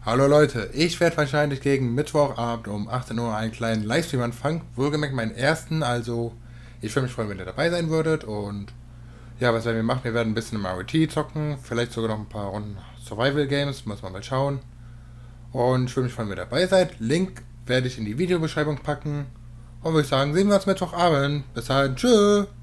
Hallo Leute, ich werde wahrscheinlich gegen Mittwochabend um 18 Uhr einen kleinen Livestream anfangen. Wohlgemerkt meinen ersten, also ich würde mich freuen, wenn ihr dabei sein würdet. Und ja, was werden wir machen? Wir werden ein bisschen im RET zocken, vielleicht sogar noch ein paar Runden Survival Games, muss man mal schauen. Und ich würde mich freuen, wenn ihr dabei seid. Link werde ich in die Videobeschreibung packen. Und würde ich sagen, sehen wir uns Mittwochabend. Bis dahin, tschüss.